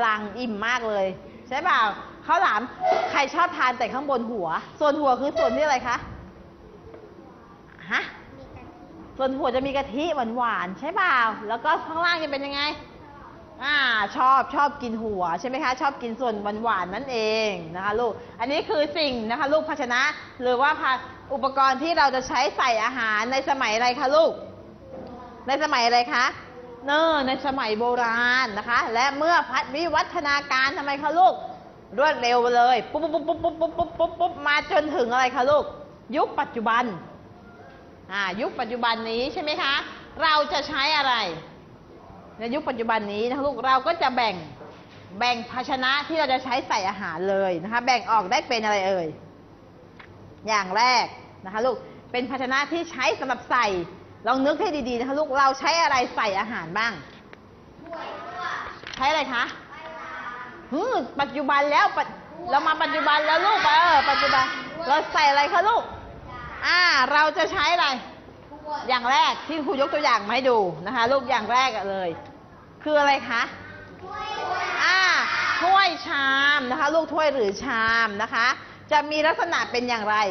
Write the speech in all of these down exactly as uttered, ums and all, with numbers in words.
ลังอิ่มมากเลยใช่เปล่าข้าวหลามใครชอบทานแต่ข้างบนหัวส่วนหัวคือส่วนที่อะไรคะฮะส่วนหัวจะมีกะทิหวานๆใช่เปล่าแล้วก็ข้างล่างจะเป็นยังไงอ่าชอบชอบกินหัวใช่ไหมคะชอบกินส่วนหวานๆนั่นเองนะคะลูกอันนี้คือสิ่งนะคะลูกภาชนะหรือว่าอุปกรณ์ที่เราจะใช้ใส่อาหารในสมัยอะไรคะลูกในสมัยอะไรคะเนอในสมัยโบราณนะคะและเมื่อพัฒวิวัฒนาการทำไมคะลูกรวดเร็วเลยปุ๊บปุ๊บปุ๊บปุ๊บปุ๊บปุ๊บปุ๊บปุ๊บมาจนถึงอะไรคะลูกยุคปัจจุบันอ่ายุคปัจจุบันนี้ใช่ไหมคะเราจะใช้อะไรในยุคปัจจุบันนี้นะคะลูกเราก็จะแบ่งแบ่งภาชนะที่เราจะใช้ใส่อาหารเลยนะคะแบ่งออกได้เป็นอะไรเอ่ยอย่างแรกนะคะลูกเป็นภาชนะที่ใช้สำหรับใส่ลองนึกให้ดีๆนะคะลูกเราใช้อะไรใส่อาหารบ้างใช้อะไรคะฮึปัจจุบันแล้วเรามาปัจจุบันแล้วลูกเออปัจจุบันเราใส่อะไรคะลูกอ่าเราจะใช้อะไรอย่างแรกที่ครูยกตัวอย่างมาให้ดูนะคะลูกอย่างแรกเลยคืออะไรคะอ่าถ้วยชามนะคะลูกถ้วยหรือชามนะคะจะมีลักษณะเป็นอย่างไร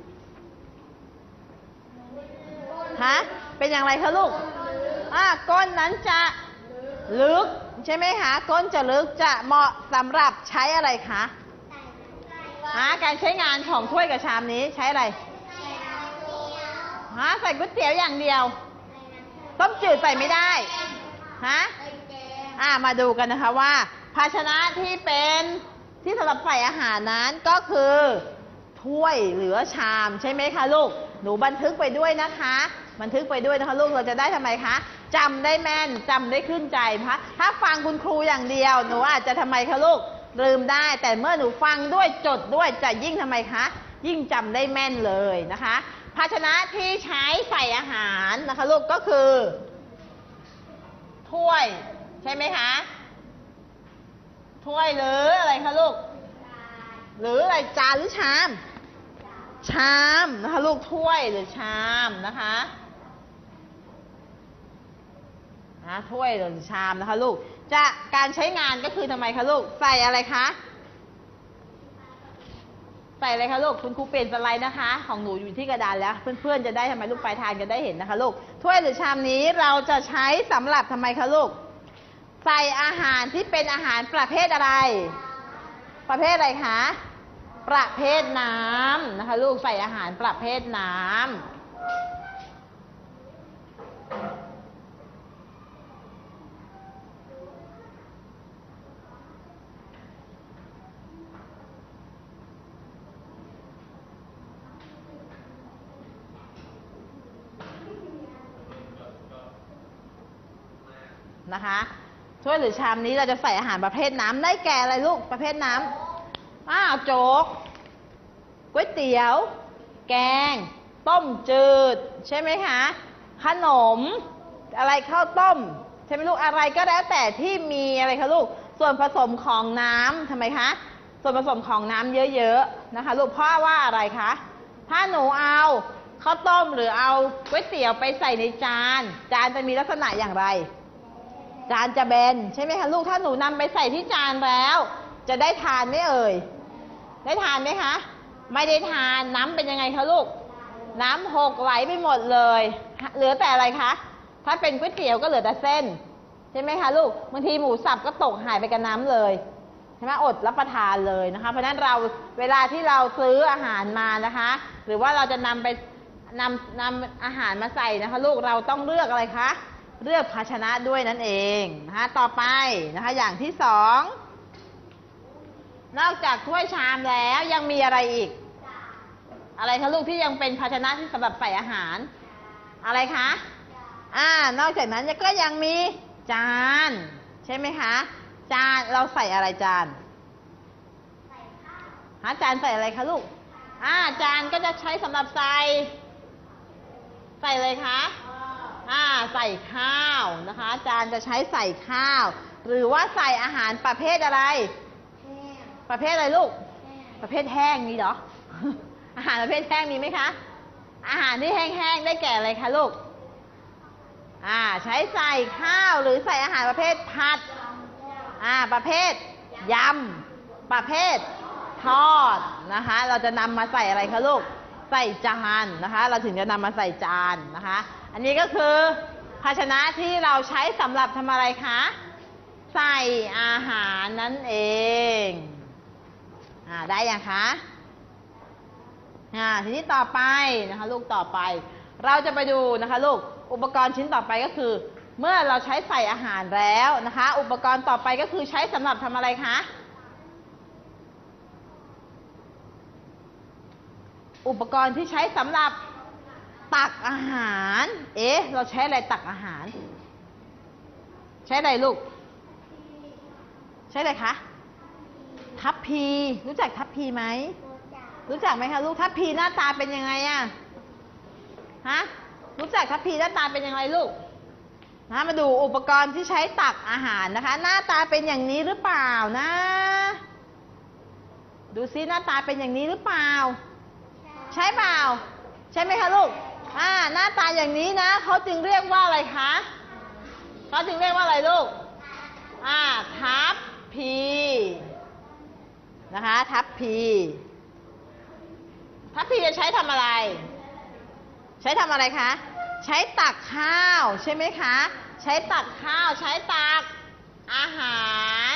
ฮะเป็นอย่างไรคะลูกอ่าก้นนั้นจะลึกใช่ไหมคะก้นจะลึกจะเหมาะสำหรับใช้อะไรคะฮะการใช้งานของถ้วยกับชามนี้ใช้อะไรฮะใส่ก๋วยเตี๋ยวอย่างเดียวต้มจืดใส่ไม่ได้ฮะอ่ามาดูกันนะคะว่าภาชนะที่เป็นที่สำหรับใส่อาหารนั้นก็คือถ้วยหรือชามใช่ไหมคะลูกหนูบันทึกไปด้วยนะคะบันทึกไปด้วยนะคะลูกเราจะได้ทำไมคะจำได้แม่นจำได้ขึ้นใจพะถ้าฟังคุณครูอย่างเดียวหนูอาจจะทำไมคะลูกลืมได้แต่เมื่อหนูฟังด้วยจดด้วยจะยิ่งทำไมคะยิ่งจำได้แม่นเลยนะคะภาชนะที่ใช้ใส่อาหารนะคะลูกก็คือถ้วยใช่ไหมคะถ้วยหรืออะไรคะลูกหรืออะไรจานหรือชามชามนะคะลูกถ้วยหรือชามนะคะนะถ้วยหรือชามนะคะลูกจะการใช้งานก็คือทำไมคะลูกใส่อะไรคะใส่อะไรคะลูกคุณครูเปลี่ยนสไลด์นะคะของหนูอยู่ที่กระดานแล้วเพื่อนๆจะได้ทำไมลูกปลายทางจะได้เห็นนะคะลูกถ้วยหรือชามนี้เราจะใช้สำหรับทำไมคะลูกใส่อาหารที่เป็นอาหารประเภทอะไรประเภทอะไรคะประเภทน้ำนะคะลูกใส่อาหารประเภทน้ำนะคะถ้วยหรือชามนี้เราจะใส่อาหารประเภทน้ำได้แก่อะไรลูกประเภทน้ำอ้าวโจ๊กก๋วยเตี๋ยวแกงต้มจืดใช่ไหมคะขนมอะไรข้าวต้มใช่ไหมลูกอะไรก็แล้วแต่ที่มีอะไรคะลูกส่วนผสมของน้ำทำไมคะส่วนผสมของน้ำเยอะๆนะคะลูกเพราะว่าอะไรคะถ้าหนูเอาข้าวต้มหรือเอาก๋วยเตี๋ยวไปใส่ในจานจานจะมีลักษณะอย่างไรจานจะแบนใช่ไหมคะลูกถ้าหนูนำไปใส่ที่จานแล้วจะได้ทานไหมเอ่ยได้ทานไหมคะไม่ได้ทานน้ำเป็นยังไงคะลูกน้ำหกไหลไปหมดเลยเหลือแต่อะไรคะถ้าเป็นก๋วยเตี๋ยวก็เหลือแต่เส้นใช่ไหมคะลูกบางทีหมูสับก็ตกหายไปกับน้ำเลยใช่ไหมอดรับประทานเลยนะคะเพราะฉะนั้นเราเวลาที่เราซื้ออาหารมานะคะหรือว่าเราจะนำไปนำนำอาหารมาใส่นะคะลูกเราต้องเลือกอะไรคะเลือกภาชนะด้วยนั่นเองนะคะต่อไปนะคะอย่างที่สองนอกจากถ้วยชามแล้วยังมีอะไรอีกอะไรคะลูกที่ยังเป็นภาชนะที่สำหรับใส่อาหารอะไรคะอ่านอกจากนั้นก็ยังมีจานใช่ไหมคะจานเราใส่อะไรจานหาจานใส่อะไรคะลูกอ่าจานก็จะใช้สำหรับใส่ใส่เลยคะอ่าใส่ข้าวนะคะจานจะใช้ใส่ข้าวหรือว่าใส่อาหารประเภทอะไรประเภทอะไรลูกประเภทแห้งมีเหรอ อาหารประเภทแห้งมีไหมคะอาหารที่แห้งๆได้แก่อะไรคะลูกอ่าใช้ใส่ข้าวหรือใส่อาหารประเภทผัดอ่าประเภทยำประเภททอดนะคะเราจะนำมาใส่อะไรคะลูกใส่จานนะคะเราถึงจะนำมาใส่จานนะคะอันนี้ก็คือภาชนะที่เราใช้สำหรับทำอะไรคะใส่อาหารนั่นเองอ่าได้ยังคะอ่าทีนี้ต่อไปนะคะลูกต่อไปเราจะไปดูนะคะลูกอุปกรณ์ชิ้นต่อไปก็คือเมื่อเราใช้ใส่อาหารแล้วนะคะอุปกรณ์ต่อไปก็คือใช้สำหรับทำอะไรคะอุปกรณ์ที่ใช้สำหรับตักอาหารเอ๊ะเราใช้อะไรตักอาหารใช้อะไรลูกใช้อะไรคะทัพพีรู้จักทัพพีไหมรู้จักไหมคะลูกทัพพีหน้าตาเป็นยังไงอะฮะรู้จักทัพพีหน้าตาเป็นยังไงลูกนะมาดูอุปกรณ์ที่ใช้ตักอาหารนะคะหน้าตาเป็นอย่างนี้หรือเปล่านะดูซิหน้าตาเป็นอย่างนี้หรือเปล่าใช่เปล่าใช่ไหมคะลูกอ่าหน้าตาอย่างนี้นะเขาจึงเรียกว่าอะไรคะเขาจึงเรียกว่าอะไรลูกอ่าทัพพีนะคะทัพพีทัพพีจะใช้ทำอะไรใช้ทำอะไรคะใช้ตักข้าวใช่ไหมคะใช้ตักข้าวใช้ตักอาหาร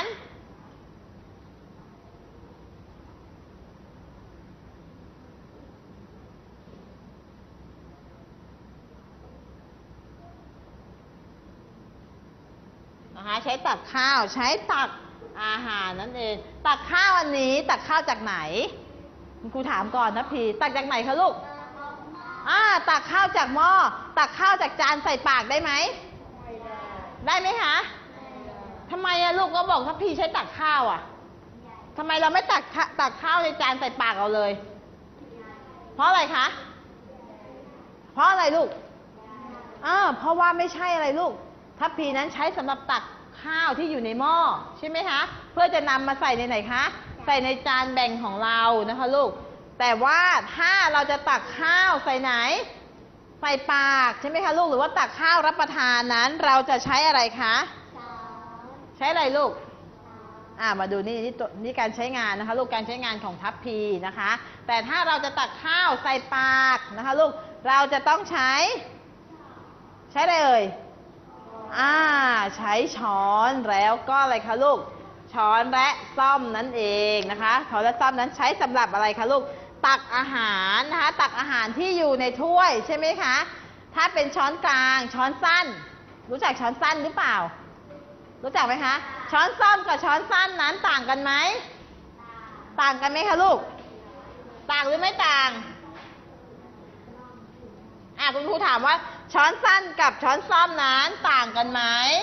นะคะใช้ตักข้าวใช้ตักอาหารนั่นเองตักข้าวอันนี้ตักข้าวจากไหนคุณครูถามก่อนนะพี่ตักจากไหนคะลูกอ่าตักข้าวจากหม้อตักข้าวจากจานใส่ปากได้ไหมได้ไหมคะทำไมอะลูกก็บอกถ้าพี่ใช้ตักข้าวอะทำไมเราไม่ตักตักข้าวในจานใส่ปากเราเลยเพราะอะไรคะเพราะอะไรลูกอ่าเพราะว่าไม่ใช่อะไรลูกทัพพีนั้นใช้สำหรับตักข้าวที่อยู่ในหม้อใช่ไหมคะเพื่อจะนำมาใส่ในไหนคะใส่ในจานแบ่งของเรานะคะลูกแต่ว่าถ้าเราจะตักข้าวใส่ไหนใส่ปากใช่ไหมคะลูกหรือว่าตักข้าวรับประทานนั้นเราจะใช้อะไรคะใช้อะไรลูกอ่ามาดูนี่นี่ตัวนี่การใช้งานนะคะลูกการใช้งานของทัพพีนะคะแต่ถ้าเราจะตักข้าวใส่ปากนะคะลูกเราจะต้องใช้ใช้อะไรเอ่ยอ่าใช้ช้อนแล้วก็อะไรคะลูกช้อนและซ่อมนั่นเองนะคะช้อนและซ่อมนั้นใช้สำหรับอะไรคะลูกตักอาหารนะคะตักอาหารที่อยู่ในถ้วยใช่ไหมคะถ้าเป็นช้อนกลางช้อนสั้นรู้จักช้อนสั้นหรือเปล่ารู้จักไหมคะช้อนซ่อมกับช้อนสั้นนั้นต่างกันไหมต่างกันไหมคะลูกต่างหรือไม่ต่างอ่ะคุณครูถามว่าช้อนสั้นกับช้อนซ่อมนั้นต่างกันไหม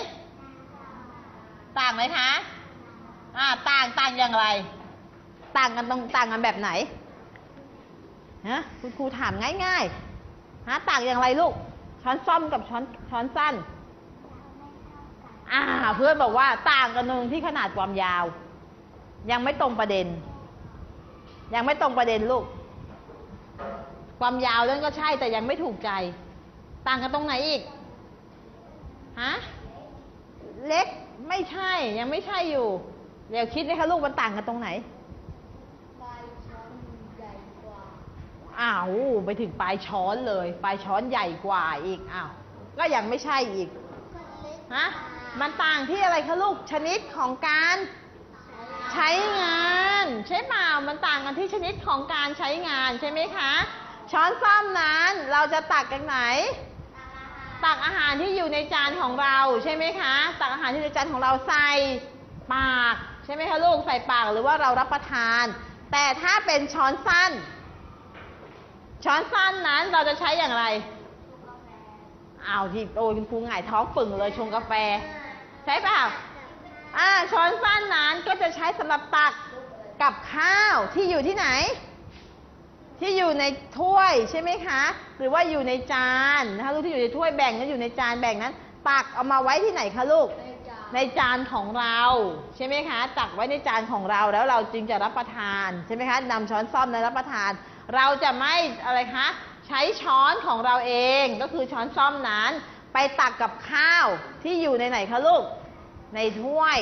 ต่างไหมคะอ่าต่างต่างอย่างไรต่างกันตรงต่างกันแบบไหนฮะคุณครูถามง่ายๆฮะต่างอย่างไรลูกช้อนซ่อมกับช้อนช้อนสั้นอ่าเพื่อนบอกว่าต่างกันตรงที่ขนาดความยาวยังไม่ตรงประเด็นยังไม่ตรงประเด็นลูกความยาวนั่นก็ใช่แต่ยังไม่ถูกใจต่างกันตรงไหนอีกฮะเล็กไม่ใช่ยังไม่ใช่อยู่เดี๋ยวคิดเลยค่ะลูกมันต่างกันตรงไหนปลายช้อนใหญ่กว่าอ้าวไปถึงปลายช้อนเลยปลายช้อนใหญ่กว่าอีกอ้าวก็ยังไม่ใช่อีกฮะมันต่างที่อะไรคะลูกชนิดของการใช้งานใช่เปล่ามันต่างกันที่ชนิดของการใช้งานใช่ไหมคะช้อนส้อมนั้นเราจะตักจากไหนตักอาหารที่อยู่ในจานของเราใช่ไหมคะตักอาหารที่ในจานของเราใส่ปากใช่ไหมคะลูกใส่ปากหรือว่าเรารับประทานแต่ถ้าเป็นช้อนสั้นช้อนสั้นนั้นเราจะใช้อย่างไรอ้าวที่โอ้ยคุณครูหงายท้องปึ่งเลยชงกาแฟใช่เปล่าอ่าช้อนสั้นนั้นก็จะใช้สำหรับตักกับข้าวที่อยู่ที่ไหนที่อยู่ในถ้วยใช่ไหมคะหรือว่าอยู่ในจานนะคะลูกที่อยู่ในถ้วยแบ่งนั้นอยู่ในจานแบ่งนั้นตักเอามาไว้ที่ไหนคะลูกในจานของเราใช่ไหมคะตักไว้ในจานของเราแล้วเราจึงจะรับประทานใช่ไหมคะนำช้อนส้อมในรับประทานเราจะไม่อะไรคะใช้ช้อนของเราเองก็คือช้อนส้อมนั้นไปตักกับข้าวที่อยู่ในไหนคะลูกในถ้วย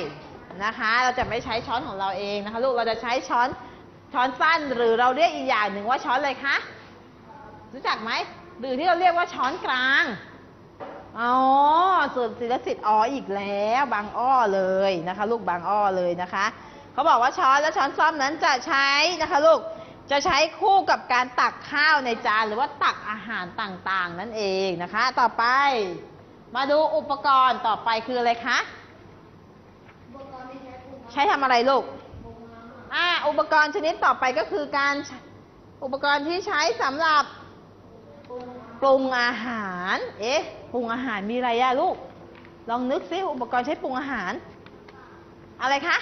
นะคะ เราจะไม่ใช้ช้อนของเราเองนะคะลูกเราจะใช้ช้อนช้อนสั้นหรือเราเรียกอีกอย่างหนึ่งว่าช้อนอะไรคะรู้จักไหมหรือที่เราเรียกว่าช้อนกลางอ๋อส่วนศิลสิทธิ์อ๋ออีกแล้วบางอ้อเลยนะคะลูกบางอ้อเลยนะคะเขาบอกว่าช้อนและช้อนส้อมนั้นจะใช้นะคะลูกจะใช้คู่กับการตักข้าวในจานหรือว่าตักอาหารต่างๆนั่นเองนะคะต่อไปมาดูอุปกรณ์ต่อไปคืออะไรคะใช้ทำอะไรลูกอ่าอุปกรณ์ชนิดต่อไปก็คือการอุปกรณ์ที่ใช้สำหรับปรุงอาหารเอ๊ะปรุงอาหารมีอะไรอะลูกลองนึกซิอุปกรณ์ใช้ปรุงอาหารอะไรคะ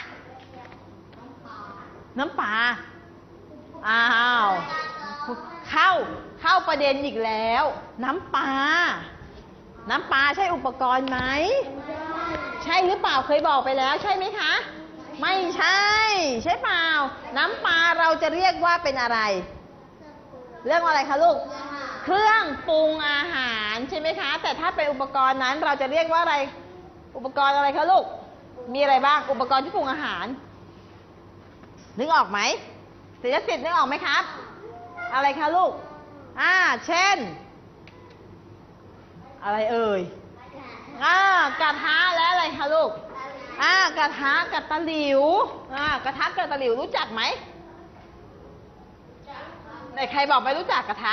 น้ำปลาอ้าวเข้าเข้าประเด็นอีกแล้วน้ำปลาน้ำปลาใช่อุปกรณ์ไหมใช่หรือเปล่าเคยบอกไปแล้วใช่ไหมคะไม่ใช่ใช่เปล่าน้ำปลาเราจะเรียกว่าเป็นอะไรเรื่องอะไรคะลูกเครื่องปรุงอาหารใช่ไหมคะแต่ถ้าเป็นอุปกรณ์นั้นเราจะเรียกว่าอะไรอุปกรณ์อะไรคะลูกมีอะไรบ้างอุปกรณ์ที่ปรุงอาหารนึกออกไหมศิลสิทธิ์นึกออกไหมครับอะไรคะลูกอ่าเช่นอะไรเอ่ยอ่ากระทะและอะไรคะลูกอ่ากระทะกับตะหลิวอ่ากระทะกับตะหลิวรู้จักไหมไหนใครบอกไม่รู้จักกระทะ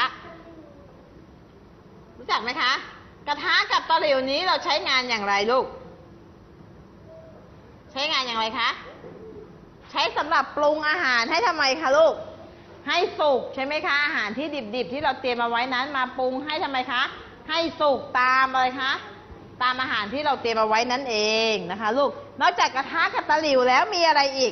รู้จักไหมคะกระทะกับตะหลิวนี้เราใช้งานอย่างไรลูกใช้งานอย่างไรคะใช้สำหรับปรุงอาหารให้ทำไมคะลูกให้สุกใช่ไหมคะอาหารที่ดิบๆที่เราเตรียมมาไว้นั้นมาปรุงให้ทำไมคะให้สุกตามอะไรคะตามอาหารที่เราเตรียมมาไว้นั่นเองนะคะลูกนอกจากกระทะกับตะหลิวแล้วมีอะไรอีก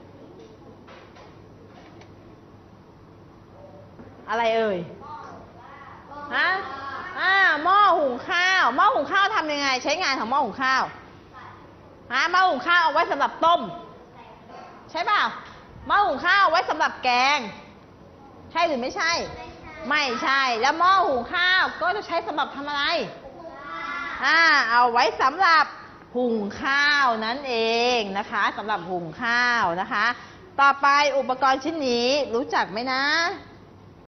อะไรเอ่ยฮะอ่าหม้อหุงข้าวหม้อหุงข้าวทำยังไงใช้งานของหม้อหุงข้าวฮะหม้อหุงข้าวเอาไว้สำหรับต้มใช่เปล่าหม้อหุงข้าวเอาไว้สำหรับแกงใช่หรือไม่ใช่ไม่ใช่แล้วหม้อหุงข้าวก็จะใช้สำหรับทำอะไรอ่าเอาไว้สำหรับหุงข้าวนั่นเองนะคะสำหรับหุงข้าวนะคะต่อไปอุปกรณ์ชิ้นนี้รู้จักไหมนะ